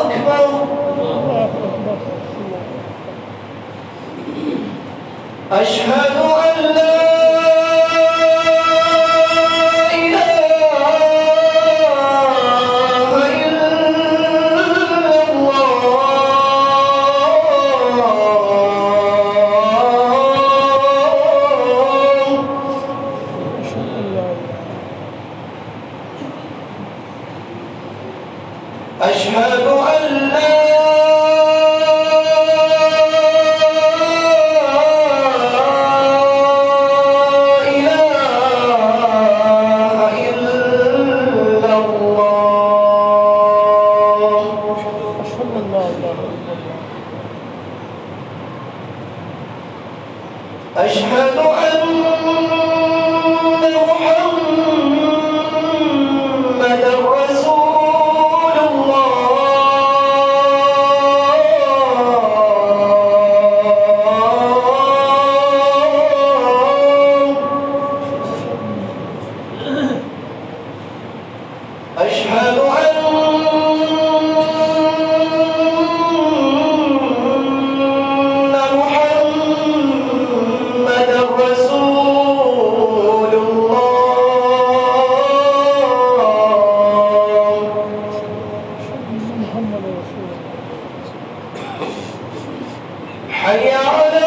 أكبر. أشهد أن لا أشهد أن لا إله إلا الله. أشهد أن محمدًا رسول أشهد أن محمدًا رسول الله. حي على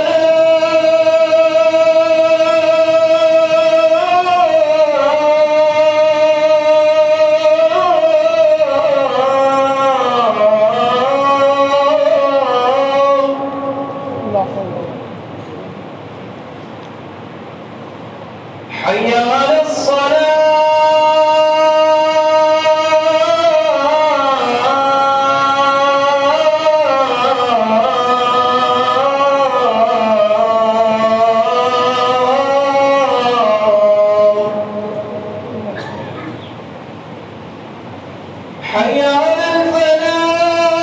حي على حي على الفلاح.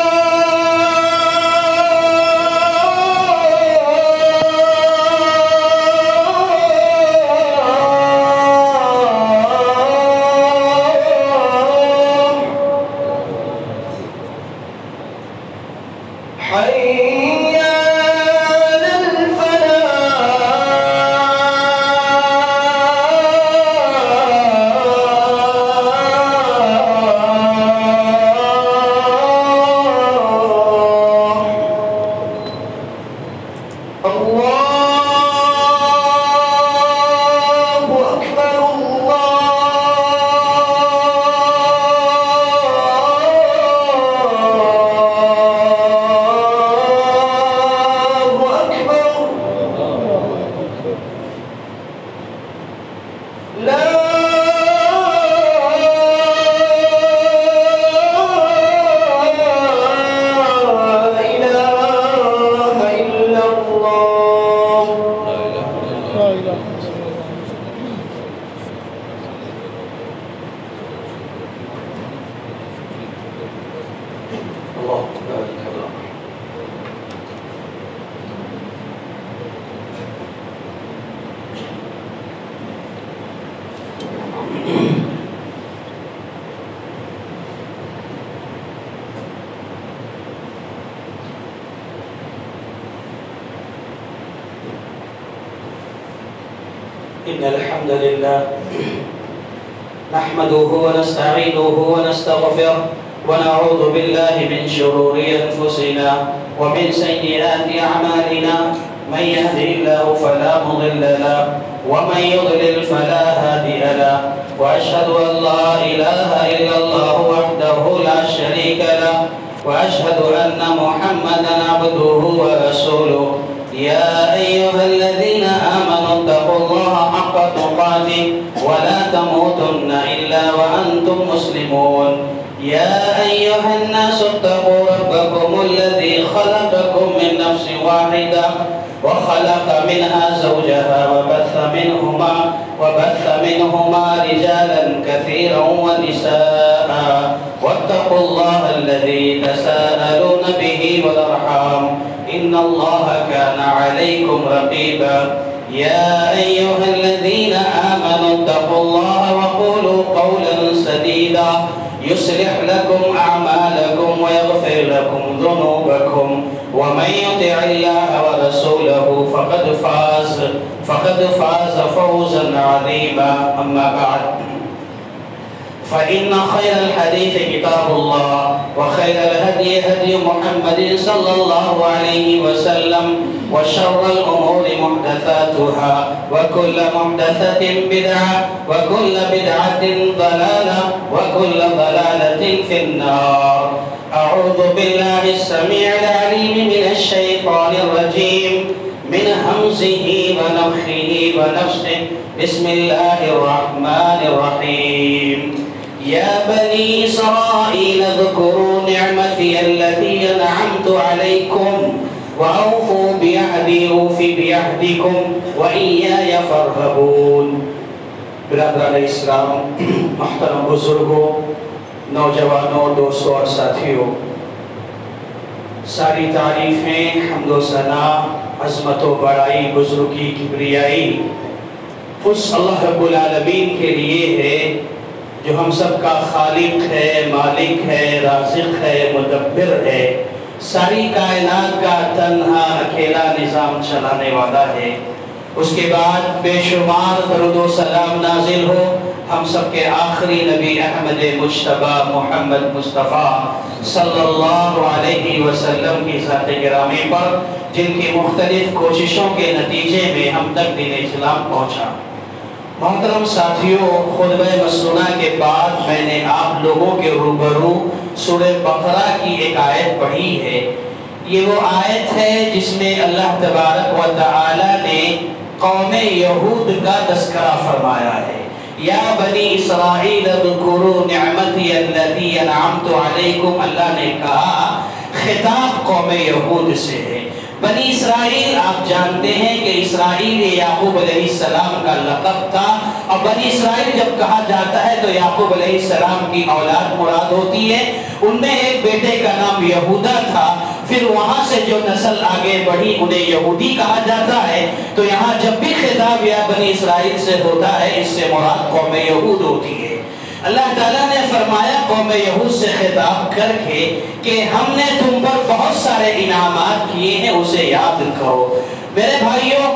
حي على الفلاح. الله أكبر. الله أكبر. لا إله إلا الله. الله بارك الله. إن الحمد لله نحمده ونستعينه ونستغفره ونعوذ بالله من شرور أنفسنا ومن سيئات أعمالنا. من يهده الله فلا مضل له ومن يضلل فلا هادي له. وأشهد أن لا إله إلا الله وحده لا شريك له وأشهد أن محمدا عبده ورسوله. يا أيها الذين آمنوا اتقوا الله حق تقاته ولا تموتن إلا وأنتم مسلمون. يا أيها الناس اتقوا ربكم الذي خلقكم من نفس واحدة وخلق منها زوجها وبث منهما رجالا كثيرا ونساء. واتقوا الله الذي تساءلون به والأرحام إن الله كان عليكم رقيبا. يا أيها الذين آمنوا اتقوا الله وقولوا قولا سديدا يصلح لكم أعمالكم ويغفر ويغفر لكم ذنوبكم ومن يطع الله ورسوله فقد فاز فوزا عظيما. أما بعد فإن خير الحديث كتاب الله وخير الهدي هدي محمد صلى الله عليه وسلم وشر الأمور محدثاتها وكل محدثة بدعة وكل بدعة ضلالة وكل ضلالة في النار. أعوذ بالله السميع العليم من الشيطان الرجيم من همزه ونفخه ونفسه. بسم الله الرحمن الرحيم. يا بني إسرائيل اذكروا نعمتي التي أنعمت عليكم وأوفوا بعهدي أوف بعهدكم وإياي فارهبون. برادران اسلام، محترم بزرگوں، نوجوانوں، دوستوں اور ساتھیوں، ساری تعریفیں، حمد و ثنا، عظمت و بڑائی، بزرگی، کبریائی اس اللہ رب العالمین کے لیے ہے جو ہم سب کا خالق ہے، مالک ہے، رازق ہے، مدبر ہے، ساری کائنات کا تنہا اکیلا نظام چلانے والا ہے۔ اس کے بعد بے شمار درود و سلام نازل ہو ہم سب کے آخری نبی احمد مجتبی محمد مصطفیٰ صلی اللہ علیہ وسلم کی ذات گرامی پر، جن کی مختلف کوششوں کے نتیجے میں ہم تک دین اسلام پہنچا۔ محترم ساتھیوں، خطبہ مسنونہ کے بعد میں نے آپ لوگوں کے روبرو سورہ بقرہ کی ایک آیت پڑھی ہے۔ یہ وہ آیت ہے جس میں اللہ تبارک و تعالی نے قوم یہود کا تذکرہ فرمایا ہے۔ یا بنی اسرائیل اذکروا نعمتی التی انعمت علیکم، اللہ نے کہا، خطاب قوم یہود سے ہے۔ بنی اسرائیل آپ جانتے ہیں کہ اسرائیل یعقوب علیہ السلام کا لقب تھا، اور بنی اسرائیل جب کہا جاتا ہے تو یعقوب علیہ السلام کی اولاد مراد ہوتی ہے۔ ان میں ایک بیٹے کا نام یہودا تھا، پھر وہاں سے جو نسل آگے بڑھی انہیں یہودی کہا جاتا ہے۔ تو یہاں جب بھی خطاب یا بنی اسرائیل سے ہوتا ہے، اس سے مراد قوم یہود ہوتی ہے۔ اللہ تعالیٰ نے فرمایا قوم یہود سے خطاب کر کے کہ ہم نے تم پر بہت سارے انعامات کیے ہیں، اسے یاد کرو۔ میرے بھائیوں،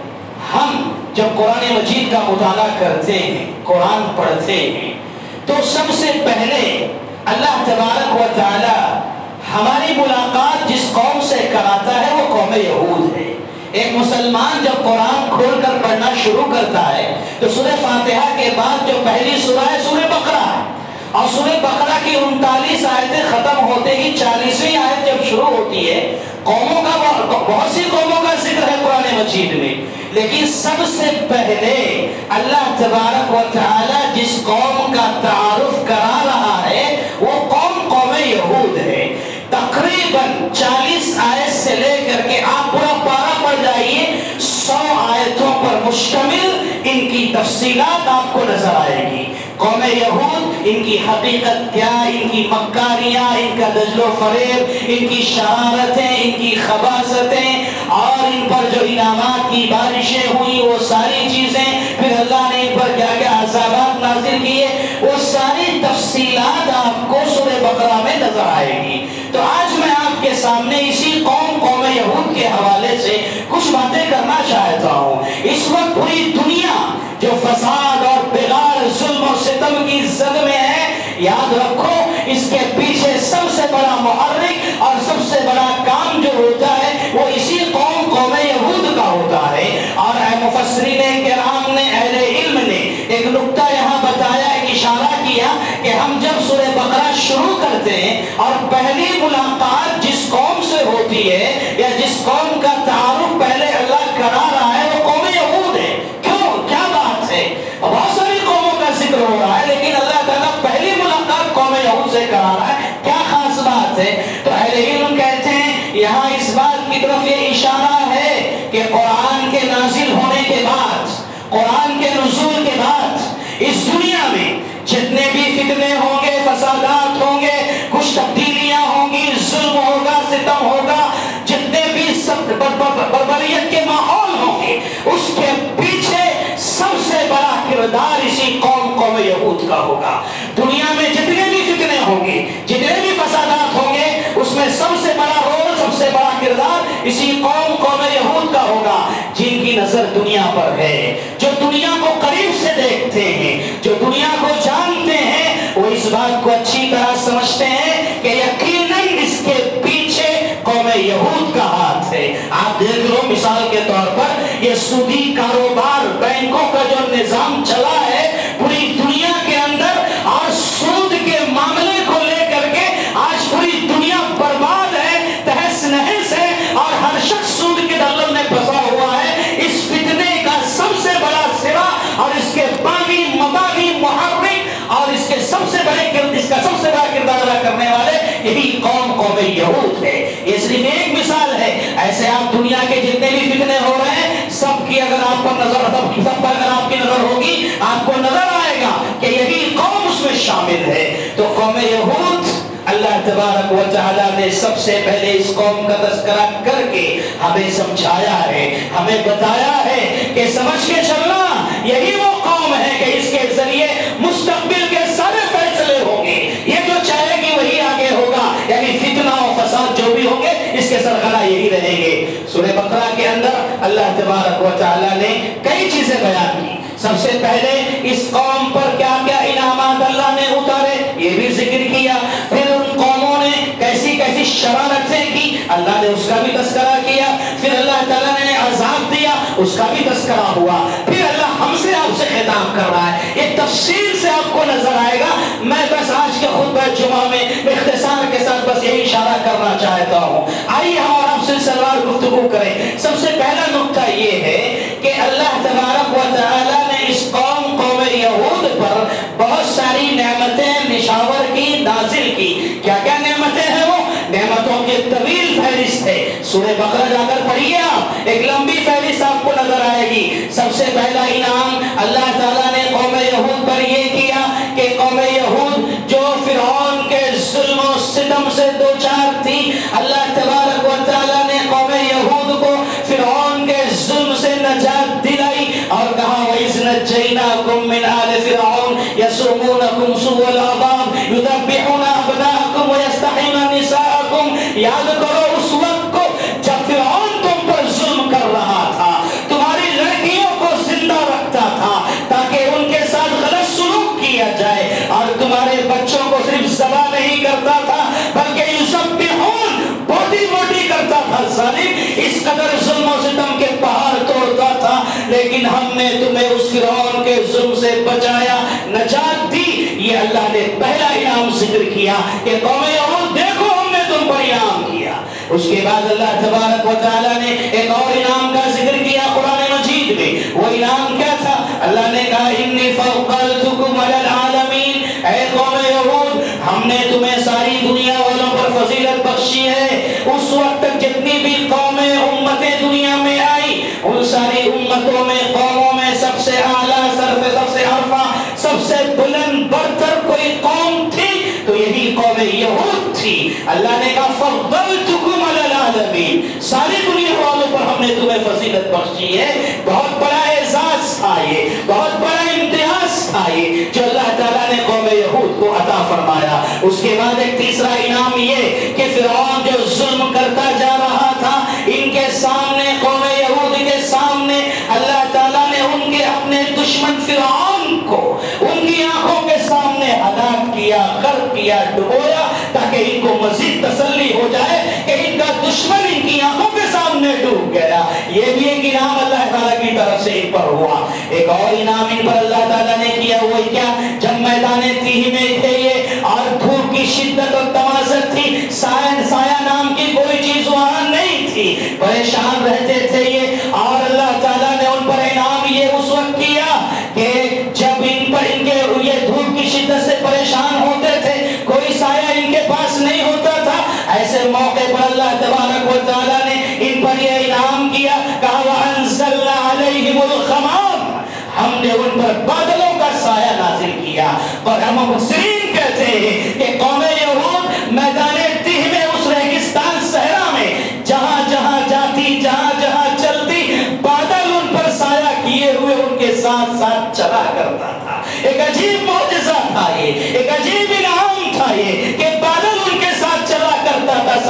ہم جب قرآن مجید کا مطالعہ کرتے ہیں، قرآن پڑھتے ہیں، تو سب سے پہلے اللہ تبارک و تعالی ہماری ملاقات جس قوم سے کراتا ہے وہ قوم یہود ہے۔ ایک مسلمان جب قرآن کھول کر پڑھنا شروع کرتا ہے تو سورہ فاتحہ کے بعد جو پہلی سورہ ہے سورہ بقرہ ہے، اور سورہ بقرہ کی 39 آیتیں ختم ہوتے ہی 40ویں آیت جب شروع ہوتی ہے، قوموں کا بہت سی قوموں کا ذکر ہے قرآن مجید میں، لیکن سب سے پہلے اللہ تبارک و تعالی جس قوم کا تعارف کرا رہا ہے وہ قوم یہود ہے۔ تقریباً 40 آیت سے لے کر کے آپ پورا پارہ پڑھ جائیے، 100 آیتوں پر مشتمل ان کی تفصیلات آپ کو نظر آئے گی۔ قوم یہود، ان کی حقیقت کیا، ان کی مکاریاں، ان کا دجل و فریب، ان کی شرارتیں، ان کی خباثتیں، اور ان پر جو انعامات کی بارشیں ہوئی وہ ساری چیزیں، پھر اللہ نے ان پر کیا کیا عذابات نازل کیے، وہ ساری تفصیلات آپ کو سورہ بقرہ میں نظر آئے گی۔ تو آج میں آپ کے سامنے اسی قوم یہود کے حوالے سے کچھ باتیں کرنا چاہتا ہوں۔ اس وقت پوری دنیا جو فساد اور بغار، ظلم و ستم کی زد میں ہے، یاد رکھو اس کے پیچھے سب سے بڑا محرک اور سب سے بڑا کام جو ہوتا ہے وہ اسی قوم یہود کا ہوتا ہے۔ اور اے مفسرین کرام نے، اہل علم نے ایک نقطہ یہاں بتایا، ایک اشارہ کیا کہ ہم جب سورہ بقرہ شروع کرتے ہیں اور پہلی ملاقات جس قوم سے ہوتی ہے یا جس قوم کا تعارف پہلے اللہ کرا رہا ہے وہ قوم یہود ہے۔ کیوں؟ کیا بات ہے؟ بہت ساری قوموں کا ذکر ہو رہا ہے لیکن اللہ تعالیٰ پہلی ملاقات قوم یہود سے کرا رہا ہے، کیا خاص بات ہے؟ تو اہل علم کہتے ہیں یہاں اس بات کی طرف یہ اشارہ ہے کہ قرآن کے نازل ہونے کے بعد، قرآن کے نزول کے بعد اس دنیا میں جتنے بھی فتنے ہوں گے، فسادات ہوں گے، کچھ تبدیلیاں ہوں گی، ظلم ہوگا، ستم ہوگا، جتنے بھی بربریت کے ماحول ہوں گے، اس کے پیچھے سب سے بڑا کردار اسی قوم یہود کا ہوگا۔ دنیا میں جتنے بھی فتنے ہوں گے، جتنے بھی فسادات ہوں گے، اس میں سب سے بڑا رول، سب سے بڑا کردار اسی قوم یہود کا ہوگا، جن کی نظر دنیا پر ہے، جو دنیا کو قریب سے دیکھتے ہیں، جو دنیا کو جانتے ہیں، وہ اس بات کو اچھی طرح سمجھتے ہیں کہ یقیناً اس کے پیچھے قوم یہود کا ہاتھ ہے۔ آپ دیکھ لو مثال کے طور پر یہ سودی کاروبار، بینکوں کا جو نظام چلا ہے پوری دنیا کے اندر، اور سود کے معاملے کو لے کر کے آج پوری دنیا برباد ہے، تہس نہس ہے، اور ہر شخص سود کے دلدل میں پھنسا ہوا ہے۔ اس فتنے کا سب سے بڑا سرا اور اس کے باغی مباغی محرک اور اس کے سب سے بڑے اس کا سب سے بڑا کردار ادا کرنے والے یہی قوم یہود ہے۔ یہ صرف ایک مثال ہے، ایسے آپ دنیا کے جتنے بھی فتنے ہو رہے ہیں سب کی اگر آپ پر نظر، سب پر اگر آپ کی نظر ہوگی، آپ کو نظر آئے گا کہ یہی قوم اس میں شامل ہے۔ تو قوم یہود، اللہ تبارک و تعالیٰ نے سب سے پہلے اس قوم کا تذکرہ کر کے ہمیں سمجھایا ہے، ہمیں بتایا ہے کہ سمجھ کے چلنا یہی وہ قوم ہے کہ اس کے ذریعے مستقبل کے سارے فیصلے ہوں گے، یہ جو چاہے گی وہی آگے ہوگا، یعنی فتنہ و فساد جو بھی ہوں گے اس کے سرغنہ یہی رہیں گے۔ سورہ بقرہ کے اندر اللہ تبارک و تعالیٰ نے کئی چیزیں بیان کی۔ سب سے پہلے اس قوم پر کیا کیا انعامات اللہ نے اتارے یہ بھی ذکر کیا، پھر ان قوموں نے کیسی کیسی شرارتیں کی اللہ نے اس کا بھی تذکرہ کیا، پھر اللہ تعالیٰ نے عذاب دیا اس کا بھی تذکرہ ہوا، پھر اللہ ہم سے آپ سے خطاب کر رہا ہے، یہ تفصیل سے آپ کو نظر آئے گا۔ میں بس آج کے خطبہ جمعہ میں اختصار کے ساتھ بس یہی اشارہ کرنا چاہتا ہوں۔ آئیے ہم اور آپ سلسلہ وار گفتگو کریں۔ سب سے پہلا نقطہ یہ ہے کہ اللہ تبارک و تعالیٰ نے اس قوم یہود پر بہت ساری نعمتیں نشاور کی، نازل کی۔ کیا کیا نعمتیں ہیں؟ وہ نعمتوں کی طویل فہرست ہے، سورہ بقرہ جا کر پڑھیے آپ، ایک لمبی فہرست آپ کو نظر آئے گی۔ سب سے پہلا انعام اللہ تعالیٰ نے قوم یہود پر یہ کیا کہ قوم یہود جو فرعون کے ظلم و ستم سے دوچار تھی، اللہ تبارک و تعالیٰ نے قوم یہود کو فرعون کے ظلم سے نجات دلائی اور کہا وَإِذْ نَجَّيْنَاكُمْ مِنْ آلِ فِرْعَوْنَ يَسُومُونَكُمْ سُوءَ الْعَذَابِ يُذَبِّحُونَ أَبْنَاءَكُمْ وَيَسْتَحْيُونَ نِسَاءَكُمْ۔ یاد کرو اس وقت کو جب فرعون تم پر ظلم کر رہا تھا، تمہاری لڑکیوں کو زندہ رکھتا تھا تاکہ ان کے ساتھ غلط سلوک کیا جائے، اور تمہارے بچوں کو صرف ذبح نہیں کرتا تھا بلکہ یذبحون بوٹی بوٹی کرتا تھا۔ ظالم اس قدر ظلم و ستم کے پہاڑ توڑتا تھا، لیکن ہم نے تمہیں اس فرعون کے ظلم سے بچایا، نجات دی۔ یہ اللہ نے پہلا انعام ذکر کیا کہ قوم یہود دیکھو ہم نے تم پر انعام کیا۔ اس کے بعد اللہ تبارک و تعالیٰ نے ایک اور انعام کا ذکر کیا قرآن مجید میں۔ وہ انعام کیا تھا؟ اللہ نے کہا انی فضلتکم علی العالمین، اے قوم یہود ہم نے تمہیں ساری دنیا والوں پر فضیلت بخشی ہے۔ اس وقت تک جتنی بھی قومیں امتیں دنیا میں آئی، ان ساری امتوں میں قوموں میں سب سے اعلیٰ سب سے عرفہ سب سے بلند برتر کوئی قوم تھی تو یہی قوم یہود تھی۔ اللہ نے کہا فضلتکم علی العالمین، ساری دنیا والوں پر ہم نے تمہیں فضیلت بخشی ہے۔ بہت بڑا اعزاز تھا یہ، بہت بڑا امتیاز تھا یہ جو اللہ تعالیٰ نے قوم یہود کو عطا فرمایا۔ اس کے بعد ایک تیسرا انعام یہ کہ فرعون جو ظلم کرتا جا رہا تھا، ان کے سامنے قوم یہود کے سامنے اللہ تعالیٰ نے ان کے اپنے دشمن فرعون کو ان کی آنکھوں کے سامنے ہلاک کیا، غرق کیا، ڈبویا، تاکہ ان کو مزید تسلی ہو جائے کہ ان کا دشمن ان کی آنکھوں کے سامنے ڈوب گیا۔ یہ بھی ایک انعام اللہ تعالیٰ کی طرف سے ان پر ہوا۔ ایک اور انعام ان پر اللہ تعالیٰ نے کیا، وہ کیا؟ جب میدان تیہ میں تھے یہ اور دھوپ کی شدت اور تمازت تھی، سایہ نام کی کوئی چیز وہاں نہیں تھی، پریشان رہتے تھے یہ، اور اللہ تعالیٰ نے ان پر انعام یہ اس وقت کیا کہ جب ان پر ان کے یہ دھوپ کی شدت سے پریشان ہوتے تھے، کوئی سایہ ان کے پاس نہیں ہوتا تھا، ایسے موقع پر اللہ تبارک و تعالیٰ نے ان پر یہ انعام کیا، کہا وَأَنزَلْنَا عَلَيْهِمُ الْغَمَامَ، ہم نے ان پر بادلوں کا سایہ نازل کیا۔ اور ہم مفسرین کہتے ہیں کہ قوم یہود میدان تیہ میں اس ریگستان صحرا میں جہاں جہاں جاتی، جہاں جہاں چلتی، بادل ان پر سایہ کیے ہوئے ان کے ساتھ ساتھ چلا کرتا تھا۔ ایک عجیب معجزہ تھا یہ، ایک عجیب انعام تھا یہ کہ بادل ان کے ساتھ چلا کرتا تھا،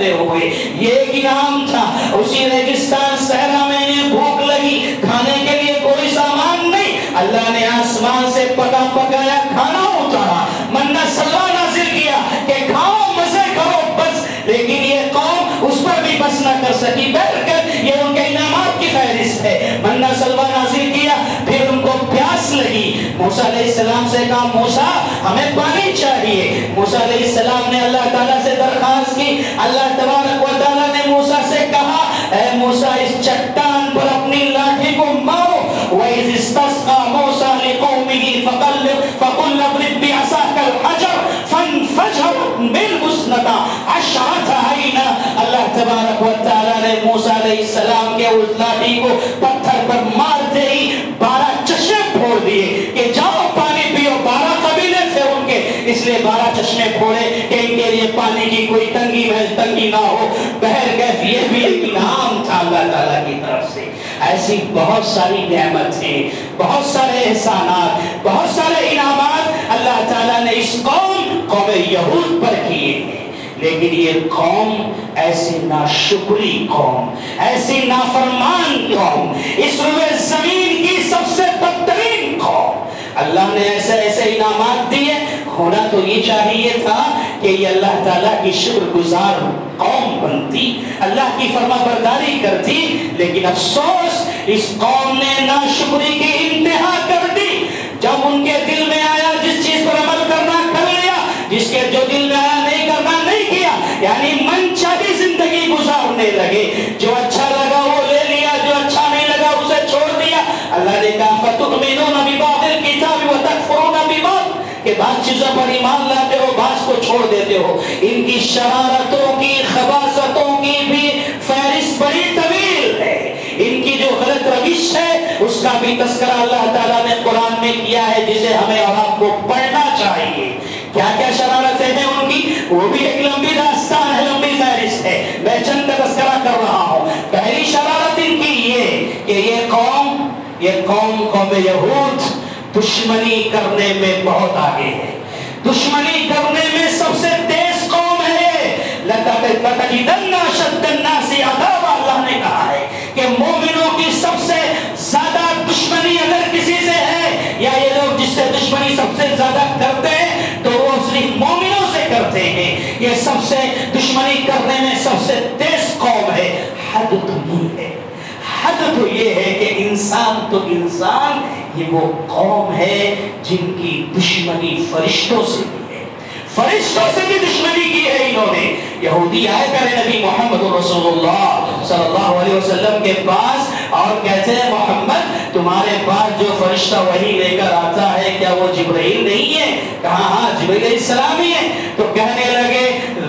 کرتے ہوئے. یہ ایک انعام تھا. اسی ریگستان صحرا میں انہیں بھوک لگی, کھانے کے لیے کوئی سامان نہیں, اللہ نے آسمان سے پکا پکایا کھانا اتارا, منہ سلوہ نازل کیا کہ کھاؤ مزے کرو بس. لیکن یہ قوم اس پر بھی بس نہ کر سکی. بہرکر یہ ان کے انعامات کی فہرست ہے. منہ سلوہ نازل کیا, پھر ان کو پیاس لگی. موسیٰ علیہ السلام سے کہا موسیٰ ہمیں پانی چاہیے. موسیٰ علیہ السلام نے اللہ تعالیٰ سے درخواست کی. اللہ تبارک و تعالیٰ نے موسیٰ سے کہا اے موسیٰ اس چٹان پر اپنی لاٹھی کو مارو. وَإِذِ اسْتَسْقَىٰ مُوسَىٰ لِقَوْمِهِ فَقُلْ اضْرِب بِّعَصَاكَ الْحَجَرَ فَانفَجَرَتْ مِنْهُ اثْنَتَا عَشْرَةَ عَيْنًا. اللہ تبارک و تعالیٰ نے موسیٰ علیہ السلام کے اس لاٹھی کو پتھر پر مارتے ہی 12 چشمے پھوڑ دیے کہ جاؤ پانی پیو. 12 قبیلے تھے ان کے, اس لیے 12 چشمے پھوڑے کہ ان کے لیے پانی کی کوئی تنگی نہ ہو. بہرکیف یہ بھی ایک انعام تھا اللہ تعالیٰ کی طرف سے. ایسی بہت ساری نعمتیں, بہت سارے احسانات, بہت سارے انعامات اللہ تعالیٰ نے اس قوم یہود پر کیے ہیں. لیکن یہ قوم ایسی ناشکری قوم, ایسی نافرمان قوم, اس روئے زمین کی سب سے بدترین قوم. اللہ نے ایسے انعامات دیے. ہونا تو یہ چاہیے تھا کہ یہ اللہ تعالیٰ کی شکر گزار قوم بنتی, اللہ کی فرما برداری کرتی. لیکن افسوس اس قوم نے ناشکری کی انتہا کر دی. جب ان کے دل میں آیا جس چیز پر عمل کرنا کر لیا, جس کے جو دل میں آیا نہیں کرنا نہیں کیا, یعنی من چاہی زندگی گزارنے لگے. جو اچھا لگا وہ لے لیا, جو اچھا نہیں لگا اسے چھوڑ دیا. اللہ نے کہا فَتُؤْمِنُونَ بِبَعْضِ الْكِتَابِ وَتَكْفُرُونَ بِبَعْضٍ کہ بعض چیزوں پر ایمان لاتے ہو, بعض کو چھوڑ دیتے ہو. ان کی شرارتوں کی, خباثتوں کی بھی فہرست بڑی طویل ہے. ان کی جو غلط روش ہے اس کا بھی تذکرہ اللہ تعالیٰ نے قرآن میں کیا ہے, جسے ہمیں اور آپ کو پڑھنا چاہیے. کیا کیا شرارتیں ہیں ان کی, وہ بھی ایک لمبی داستان ہے, لمبی فہرست ہے. میں چند کا تذکرہ کر رہا ہوں. پہلی شرارت ان کی یہ کہ یہ قوم یہود دشمنی کرنے میں بہت آگے ہے. دشمنی کرنے میں سب سے تیز قوم ہے. لَتَجِدَنَّ أَشَدَّ النَّاسِ عَدَاوَةً, اللہ نے کہا ہے کہ مومنوں کی سب سے زیادہ دشمنی اگر کسی سے ہے, یا یہ لوگ جس سے دشمنی سب سے زیادہ کرتے ہیں تو وہ صرف مومنوں سے کرتے ہیں. یہ سب سے دشمنی کرنے میں سب سے تیز قوم ہے. حد تو یہ ہے, حد تو یہ ہے کہ انسان یہ وہ قوم ہے جن کی دشمنی فرشتوں سے بھی ہے. فرشتوں سے بھی دشمنی کی ہے انہوں نے. یہودی آئے کرے نبی محمد رسول اللہ صلی اللہ علیہ وسلم کے پاس اور کہتے ہیں محمد تمہارے پاس جو فرشتہ وحی لے کر آتا ہے کیا وہ جبرائیل نہیں ہے؟ کہا ہاں جبرائیل علیہ السلام ہی ہے. تو کہنے لگے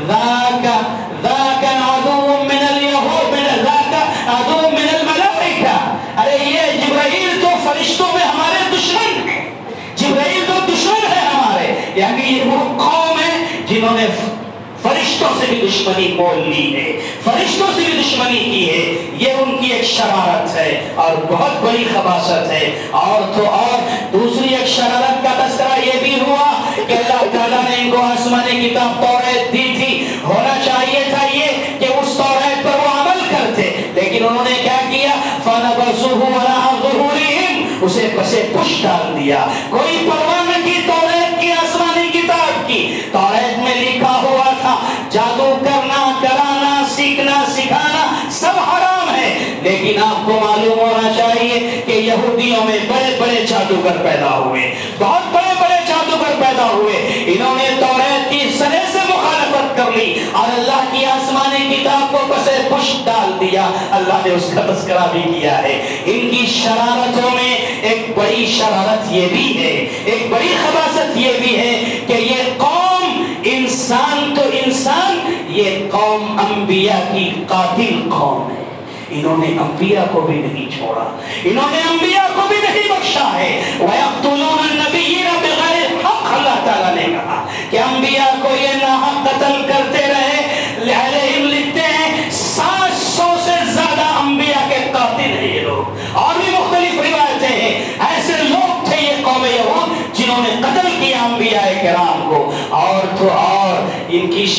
ذاک عدو من الیہود ذاک عدو من الملائکہ. ارے یہ جبرائیل تو فرشتوں میں ہمارے دشمن ہیں, جبرائیل تو دشمن ہے ہمارے. یعنی یہ وہ قوم ہے جنہوں نے فرشتوں سے بھی دشمنی مول لی ہے, فرشتوں سے بھی دشمنی کی ہے. یہ ان کی ایک شرارت ہے اور بہت بڑی خباثت ہے. اور تو اور دوسری ایک شرارت کا تذکرہ یہ بھی ہوا کہ اللہ تعالیٰ نے ان کو آسمانی کتاب توریت دی تھی. ہونا چاہیے تھا یہ کہ اس توریت پر وہ عمل کرتے, لیکن انہوں نے کیا کیا, فَنَبَذُوهُ وَرَاءَ ظُهُورِهِمْ, اسے پسے پش ڈال دیا. کوئی پرواہ نہ کی توریت کی, آسمانی کتاب کی. توریت میں لکھا ہوا تھا جادو کرنا, کرانا, سیکھنا, سکھانا سب حرام ہے. لیکن آپ کو معلوم ہونا چاہیے کہ یہودیوں میں بڑے بڑے جادوگر پیدا ہوئے, بہت بڑے بڑے جادوگر پیدا ہوئے. انہوں نے توریت کی سرے سے مخالفت کر لی اور اللہ کی آسمانی کتاب کو پسے پش ڈال دیا. اللہ نے اس کا تذکرہ بھی کیا ہے. ان کی شرارتوں میں ایک بڑی شرارت یہ بھی ہے, ایک بڑی خباثت یہ بھی ہے کہ یہ قوم انسان تو انسان, یہ قوم انبیاء کی قاتل قوم ہے. انہوں نے انبیاء کو بھی نہیں چھوڑا, انہوں نے انبیاء کو بھی نہیں بخشا ہے. وَيَقْتُلُونَ النَّبِيِّينَ بِغَيْرِ الْحَقِّ, اللہ تعالیٰ نے کہا کہ انبیاء کو یہ ناحق قتل کرتے رہے. علیہم لکھتے ہیں 700 سے زیادہ انبیاء کے قاتل ہیں یہ لوگ. اور بھی مختلف روایتیں ہیں. ایسے لوگ تھے یہ قوم یہود جنہوں نے قتل کیا انبیاء کرام کو. اور تو اور ان کی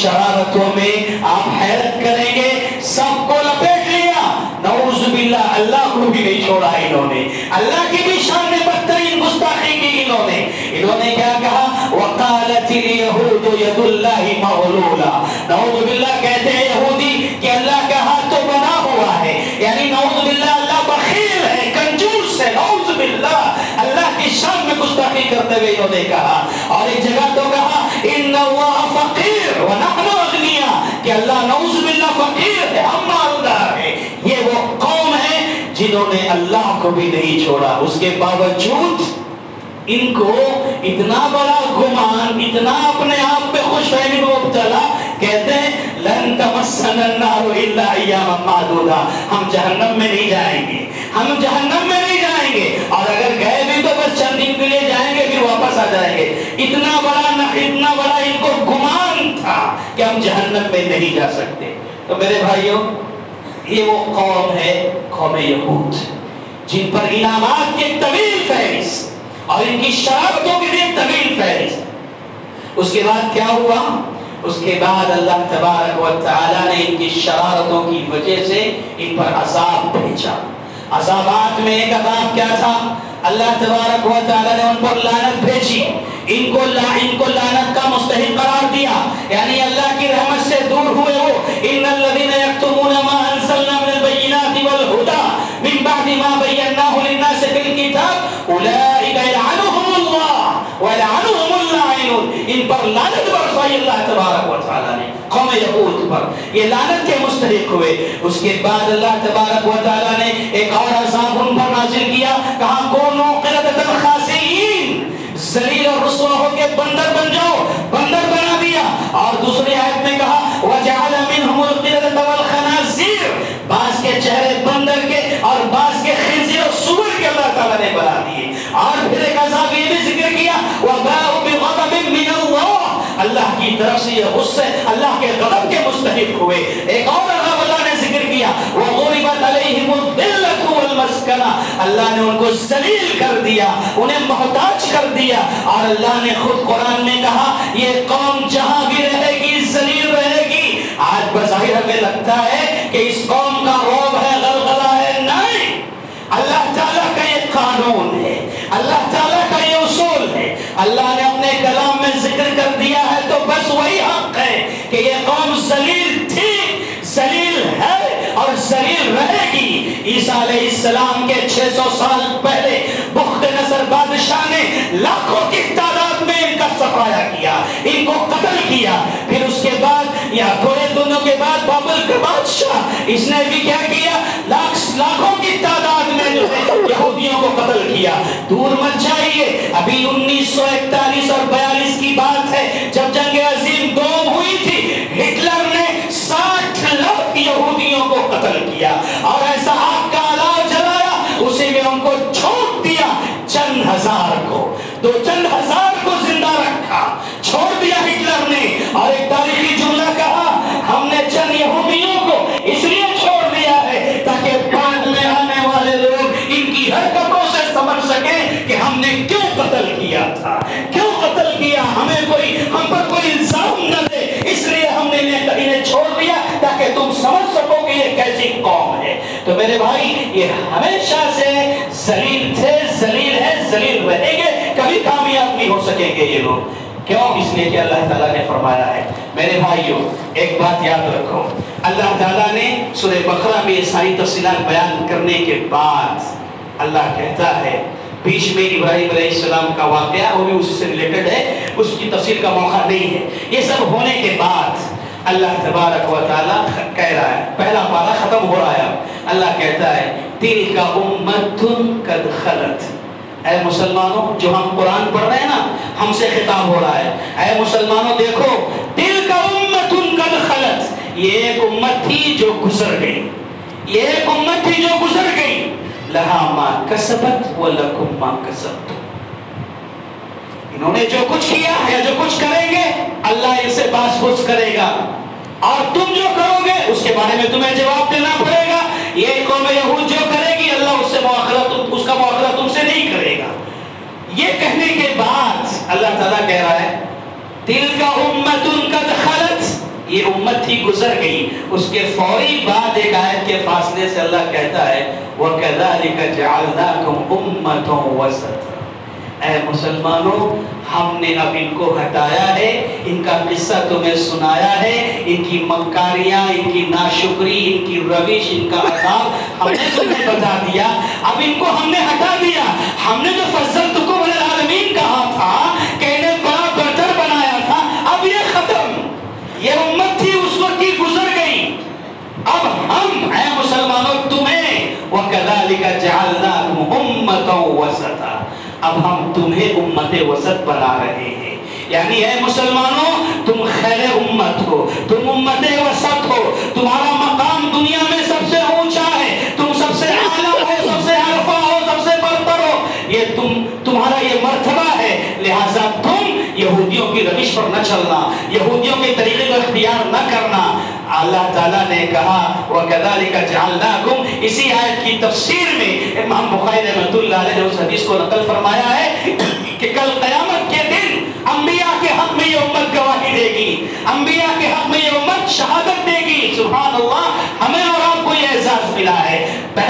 शरारतों में आप हैरत करेंगे, सबको लपेट लिया। नऊज़ बिल्लाह, अल्लाह को भी नहीं छोड़ा इन्होंने, अल्लाह की भी शान में बदतरीन गुस्ताखी की इन्होंने। इन्होंने क्या कहा? वक़ालतिल यहूदु यदुल्लाहि मग़लूला। नऊज़ बिल्लाह कहते हैं यहूदी कि अल्लाह का हाथ तो बना हुआ है, यानी नऊज़ बिल्लाह अल्लाह बखील है, कंजूस है। नऊज़ बिल्लाह, अल्लाह की शान में गुस्ताखी करते हुए इन्होंने कहा। और एक जगह तो कहा इन्नल्लाह फ़क़ीर व नहनु अग़निया, कि अल्लाह नऊज़ बिल्लाह फ़क़ीर है, हम मालदार हैं। ये वो कौम है जिन्होंने अल्लाह को भी नहीं छोड़ा, उसके बावजूद इनको इतना बड़ा गुमान, इतना अपने आप पे खुशफहमी में मुब्तला, कहते हैं लन तमस्सना नारु इल्ला अय्यामन मादूदा, हम जहन्नम में नहीं जाएंगे, हम जहन्नम में नहीं जाएंगे, और अगर गए भी तो बस चंद दिन के लिए जाएंगे, फिर वापस आ जाएंगे। इतना बड़ा इनको गुमान था कि हम जहन्नम में नहीं जा सकते। तो मेरे भाइयों, ये वो कौम है, कौम यहूद, जिन पर इनामात की तवील फहरिस्त और इनकी शरारतों की भी एक तवील फहरिस्त। उसके बाद क्या हुआ? उसके बाद अल्लाह तबारक व तआला ने इनकी शरारतों की वजह से इन पर अज़ाब भेजा। अज़ाबात में एक अज़ाब क्या था? अल्लाह तबारक व तआला ने उन पर लानत भेजी, इनको लानत का मुस्तहिक करार दिया, यानी अल्लाह की रहमत से दूर हुए वो। इन्नल लज़ीना यक्तुमूना मा अंज़लना मिनल बय्यिनाति वल हुदा मिन बअदि मा बय्यनाहु लिन्नासि फिल किताब उलाइका यलअनुहुमुल्लाह व यलअनुहुमुल लाइनून। इन पर लानत बरसाई अल्लाह तबारक व तआला ने कौम यहूद पर, ये लानत के मुस्तहिक हुए। उसके बाद अल्लाह तबारक व तआला ने एक और अज़ाब उन पर नाज़िल किया, कहा कूनू क़िरदतन ख़ासिईन, ज़लील और रुसवा होके बंदर बन जाओ, बंदर बना दिया। और दूसरी आयत में कहा वजअल मिनहुमुल क़िरदत वल खनाज़ीर, बाज़ के चेहरे बंदर के और बाज़ के खिंज़ीर और सूअर के अल्लाह ताला ने बना दिए। और फिर एक अज़ाब ये भी जिक्र किया वबाउ बिग़ज़बिन मिनल्लाह, अल्लाह की तरफ से ये गुस्से, अल्लाह के गज़ब के मुस्तहिक हुए। एक और अज़ाब अल्लाह ने जिक्र किया वग़ुरिबत अलैहिमुद दिल्लतु वल मस्कना, अल्लाह ने उनको ज़लील कर दिया, उन्हें मोहताज कर दिया। और अल्लाह ने खुद कुरान में कहा ये कौम जहां भी रहेगी ज़लील रहेगी। आज बज़ाहिर हमें लगता है कि इस कौम का रौब है, गलगला है, नहीं, अल्लाह ताला का ये कानून है, अल्लाह ताला का ये उसूल है। अल्लाह ने अपने कलाम में जिक्र कर दिया है तो बस वही हक है कि ये कौम ज़लील थी, ज़लील है और ज़लील रहेगी। ईसा अलैहिस्सलाम के 600 साल पहले बुख्त-ए-नसर बादशाह ने लाखों की तादाद में इनका सफाया किया, इनको कत्ल किया। फिर उसके बाद या थोड़े दिनों के बाद बाबर का बादशाह, इसने भी क्या किया? लाखों की तादाद में जो है यहूदियों को कत्ल किया। दूर मत जाइए, अभी 1941 और 42 की बात है, जब जंग अजीम दोम हुई थी, हिटलर ने 60 लाख यहूदियों को कत्ल किया और ऐसा आग का अलाव जलाया, उसी में उनको छोड़ दिया चंद हजार को, तो चंद हजार को जिंदा रखा, छोड़ दिया हिटलर ने। और एक तारीखी जुमला कहा हमने चंद यहूदियों को इसलिए छोड़ दिया है ताकि बाद में आने वाले लोग इनकी हरकतों से समझ सके कि हमने क्यों कत्ल किया था, क्यों कत्ल किया, हमें कोई हम पर कोई इल्जाम न दे, इसलिए हमने इन्हें छोड़ दिया ताकि तुम समझ सको कि ये कैसी कौम है। तो मेरे भाई, ये हमेशा से जलील थे, जलील है, जलील रहेंगे, कभी कामयाब नहीं हो सकेंगे ये लोग। क्यों? इसलिए कि अल्लाह ताला ने फरमाया है। मेरे भाइयों, एक बात याद रखो, अल्लाह ताला ने सूरह बकरा में ये सारी तफसीलात बयान करने के बाद अल्लाह कहता है, बीच में इब्राहिम अलैहिस्सलाम का वाक़या, वो भी उसी से रिलेटेड है, उसकी तफसील का मौका नहीं है। ये सब होने के बाद अल्लाह तबारक व तआला कह रहा है, पहला पारा खत्म हो रहा है, अल्लाह कहता है तिलका उम्मतुन कद खलत। ऐ मुसलमानों, जो हम कुरान पढ़ रहे हैं ना, हमसे खिताब हो रहा है, ऐ मुसलमानों देखो, तिलका उम्मतुन कद खलत, ये एक उम्मत थी जो गुजर गई, ये एक उम्मत थी जो गुजर गई, लहा मा कसबत व लकुम मा कसबतुम, इन्होंने जो कुछ किया है, जो कुछ करेंगे, अल्लाह इनसे बास-पूस करेगा, और तुम जो करोगे उसके बारे में तुम्हें जवाब देना पड़ेगा। ये कौम यहूद जो करेगी, अल्लाह उससे उसका मुआखला तुमसे नहीं करेगा। ये कहने के बाद अल्लाह ताला कह रहा है तिलका उम्मतुन कद खलत, یہ امت تھی گزر گئی، اس کے فوری بعد ایک آیت کے فاصلے سے اللہ کہتا ہے وَكَذَلِكَ جَعَلْنَاكُمْ أُمَّةً وَسَطًا، اے مسلمانوں ہم نے اب ان کو ہٹایا ہے، ان کا قصہ تمہیں سنایا ہے، ان کی مکاریاں، ان کی ناشکری، ان کی روش، ان کا عذاب ہم نے تمہیں بتا دیا، اب ان کو ہم نے ہٹا دیا۔ ہم نے جو فضلتکم علی العالمین کہا تھا کہ انہیں بڑا بہتر بنایا تھا، اب یہ ختم، یہ امت تھی اس وقت کی گزر گئی، اب ہم اے مسلمانوں تمہیں وَكَذَلِكَ جَعَلْنَاكُمْ أُمَّةً وَسَطًا، اب ہم تمہیں امت وسط بنا رہے ہیں، یعنی اے مسلمانوں تم خیر امت ہو، تم امت وسط ہو، تمہارا مقام دنیا میں سب سے اونچا ہے، تم سب سے اعلیٰ ہو، سب سے عرفہ ہو، سب سے برتر ہو، یہ تمہارا یہ مرتبہ ہے، لہٰذا تم یہودیوں کی روش پر نہ چلنا، یہودیوں کے طریقے کو اختیار نہ کرنا۔ اللہ تعالیٰ نے کہا وَكَذَلِكَ جَعَلْنَاكُمْ، اسی آیت کی تفسیر میں امام بخاری رحمۃ اللہ علیہ نے اس حدیث کو نقل فرمایا ہے کہ کل قیامت کے دن انبیاء کے حق میں یہ امت گواہی دے گی، انبیاء کے حق میں یہ امت شہادت دے گی، سبحان اللہ، ہمیں اور آپ کو یہ اعزاز ملا ہے۔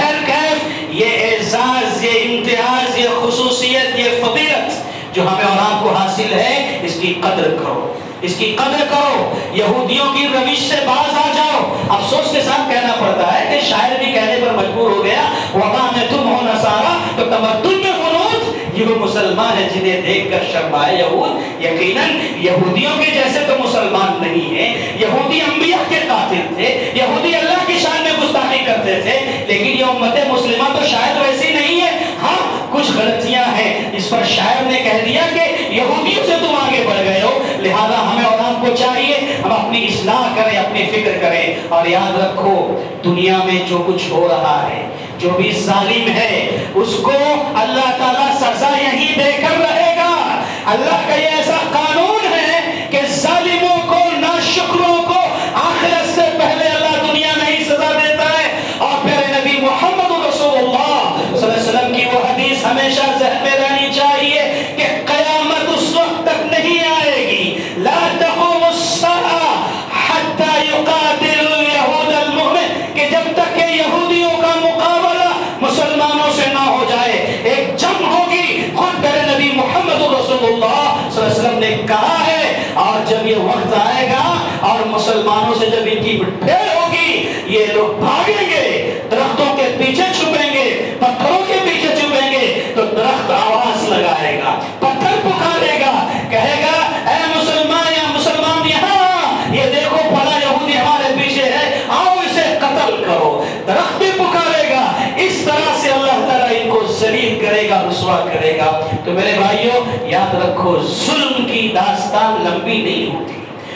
بہرکیف یہ اعزاز، یہ امتیاز، یہ خصوصیت، یہ فضیلت جو ہمیں اور آپ کو حاصل ہے، اس کی قدر کرو، اس کی قدر کرو، یہودیوں کی روش سے باز آ جاؤ۔ افسوس کے ساتھ کہنا پڑتا ہے کہ شاعر بھی کہنے پر مجبور ہو گیا وبا میں تم ہو نصارا تو تمدن میں قنوت، یہ وہ مسلمان ہے جنہیں دیکھ کر شرمائے یہود، یقیناً یہودیوں کے جیسے تو مسلمان نہیں ہیں، یہودی انبیاء کے قاتل تھے، یہودی اللہ کی شان میں گستاخی کرتے تھے، لیکن یہ امت مسلمہ تو شاید ویسی نہیں ہے، ہاں کچھ غلطیاں ہیں، اس پر شاعر نے کہہ دیا کہ یہودیوں سے تم آگے بڑھ گئے ہو، لہذا ہمیں اور آپ کو چاہیے ہم اپنی اصلاح کریں، اپنی فکر کریں، اور یاد رکھو دنیا میں جو کچھ ہو رہا ہے، جو بھی ظالم ہے اس کو اللہ تعالیٰ سزا یہی دے کر رہے گا۔ اللہ کا یہ ایسا قانون ہے کہ ظالموں کو، ناشکروں کو آخرت سے پہلے اللہ دنیا میں ہی سزا دیتا ہے، اور پھر نبی محمد رسول اللہ صلی اللہ علیہ وسلم کی وہ حدیث ہمیشہ ذہن میں رہنی چاہیے کہ قیامت اس وقت تک نہیں آئے گی، لا تقوم الساعة حتى يقاتل اليهود المؤمن، کہ جب تک کہ یہودیوں کا مقابلہ مسلمانوں سے نہ ہو جائے، ایک جنگ ہوگی، خود میرے نبی محمد رسول اللہ صلی اللہ علیہ وسلم نے کہا ہے، اور جب یہ وقت آئے گا اور مسلمانوں سے جب ان کی بھیڑ ہوگی، یہ لوگ بھاگیں گے، درختوں کے پیچھے چھپیں گے، پتھروں کے پیچھے چھپیں گے، تو درخت آواز لگائے گا، پتھر پکارے گا، کہے گا اے مسلمان یا مسلمان یہاں، یہ دیکھو بڑا یہودی ہمارے پیچھے ہے، آؤ اسے قتل کرو، درخت بھی پکارے گا، اس طرح سے اللہ تعالیٰ ان کو ذلیل کرے گا، رسوا کرے گا۔ تو میرے بھائیوں یاد رکھو ظلم کی داستان لمبی نہیں ہوتی،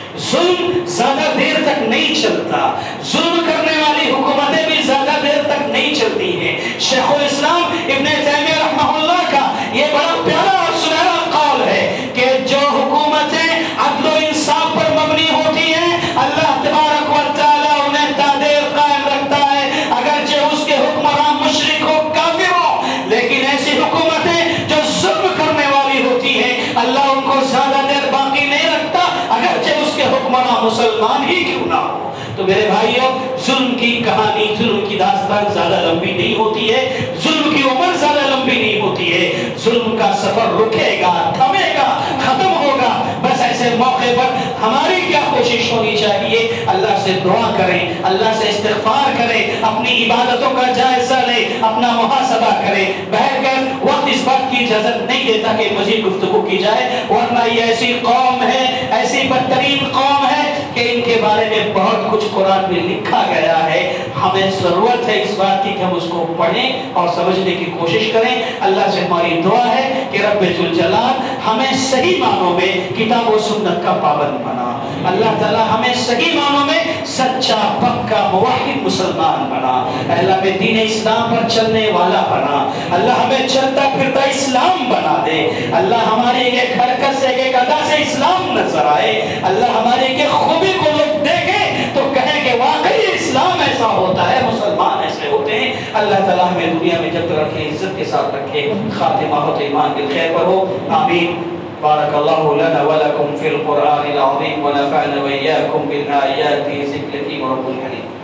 ظلم زیادہ دیر تک نہیں چلتا، ظلم کرنے والی حکومتیں بھی زیادہ دیر تک نہیں چلتی ہیں۔ شیخ الاسلام ابن تیمیہ رحمہ اللہ کا یہ بڑا پیارا اور سنہرا قول ہے کہ جو حکومتیں عدل و انصاف پر مبنی ہوتی ہیں، اللہ تبارک و تعالیٰ انہیں تعدیل قائم رکھتا ہے، اگرچہ اس کے حکمران مشرک ہو، کافر ہو، لیکن ایسی حکومتیں جو ظلم کرنے والی ہوتی ہیں، اللہ ان کو زیادہ دیر باقی نہیں رکھتا، اگرچہ اس کے حکمراں مسلمان ہی کیوں نہ ہو۔ تو میرے بھائیوں ظلم کی کہانی، ظلم کی داستان زیادہ لمبی نہیں ہوتی ہے، ظلم کی عمر زیادہ لمبی نہیں ہوتی ہے، ظلم کا سفر رکے گا، تھمے گا، ختم ہوگا۔ بس ایسے موقع پر ہماری کیا کوشش ہونی چاہیے؟ اللہ سے دعا کریں، اللہ سے استغفار کریں، اپنی عبادتوں کا جائزہ لیں، اپنا محاسبہ کریں۔ بہر کر وقت اس بات کی اجازت نہیں دیتا کہ مزید گفتگو کی جائے، ورنہ یہ ایسی قوم ہے، ایسی بدترین قوم ہے کہ ان کے بارے میں بہت کچھ قرآن میں لکھا گیا ہے۔ ہمیں ضرورت ہے اس بات کی کہ ہم اس کو پڑھیں اور سمجھنے کی کوشش کریں۔ اللہ سے ہماری دعا ہے کہ رب ذوالجلال ہمیں صحیح معنوں میں کتاب و سنت کا پابند بنا، اللہ تعالیٰ ہمیں صحیح معنوں میں سچا پکا موحد مسلمان بنا، اللہ ہمیں دین اسلام پر چلنے والا بنا، اللہ ہمیں چلتا پھرتا اسلام بنا دے، اللہ ہماری ایک حرکت سے ایک ادا سے اسلام نظر آئے، اللہ ہماری ایک خوبی کو لوگ دیکھیں تو کہیں کہ واقعی اسلام ایسا ہوتا ہے، مسلمان ایسے ہوتے ہیں۔ اللہ تعالیٰ ہمیں دنیا میں جب تک رکھے، عزت کے ساتھ رکھے، خاتمہ ہو تو ایمان بالخیر پر ہو، آمین۔ بارك الله لنا ولكم في القرآن العظيم ونفعنا وإياكم بالآيات ذكر الحكيم ورب الحليم.